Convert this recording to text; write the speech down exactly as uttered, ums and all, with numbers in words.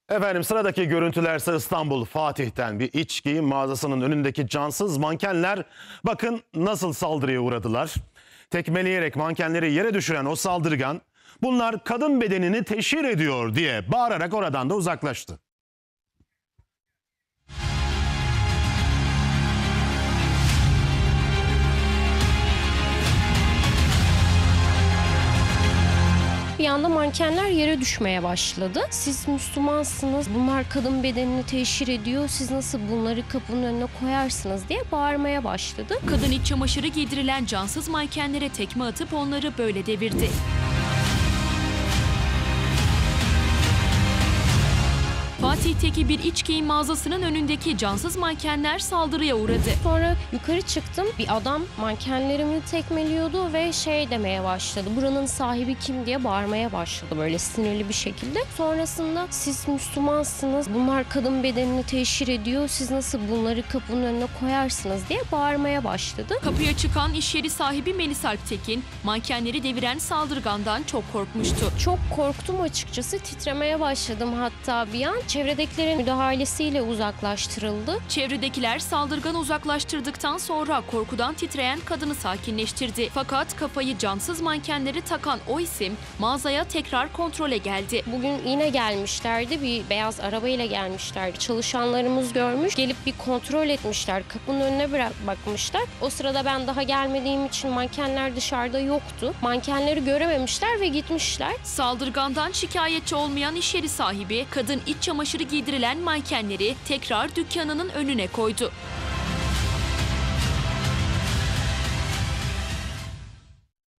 Efendim sıradaki görüntülerse İstanbul Fatih'ten bir iç giyim mağazasının önündeki cansız mankenler bakın nasıl saldırıya uğradılar. Tekmeleyerek mankenleri yere düşüren o saldırgan bunlar kadın bedenini teşhir ediyor diye bağırarak oradan da uzaklaştı. Bir anda mankenler yere düşmeye başladı. Siz Müslümansınız, bunlar kadın bedenini teşhir ediyor, siz nasıl bunları kapının önüne koyarsınız diye bağırmaya başladı. Kadın iç çamaşırı giydirilen cansız mankenlere tekme atıp onları böyle devirdi. Fatih'teki bir iç giyim mağazasının önündeki cansız mankenler saldırıya uğradı. Sonra yukarı çıktım. Bir adam mankenlerimi tekmeliyordu ve şey demeye başladı. Buranın sahibi kim diye bağırmaya başladı böyle sinirli bir şekilde. Sonrasında siz Müslümansınız, bunlar kadın bedenini teşhir ediyor, siz nasıl bunları kapının önüne koyarsınız diye bağırmaya başladı. Kapıya çıkan iş yeri sahibi Melis Alptekin, mankenleri deviren saldırgandan çok korkmuştu. Çok korktum açıkçası, titremeye başladım hatta bir an. Çevredekilerin müdahalesiyle uzaklaştırıldı. Çevredekiler saldırganı uzaklaştırdıktan sonra korkudan titreyen kadını sakinleştirdi. Fakat kafayı cansız mankenleri takan o isim mağazaya tekrar kontrole geldi. Bugün yine gelmişlerdi, bir beyaz arabayla gelmişlerdi. Çalışanlarımız görmüş, gelip bir kontrol etmişler. Kapının önüne bırak bakmışlar. O sırada ben daha gelmediğim için mankenler dışarıda yoktu. Mankenleri görememişler ve gitmişler. Saldırgandan şikayetçi olmayan iş yeri sahibi kadın iç çamaşırı giydirilen mankenleri tekrar dükkanının önüne koydu.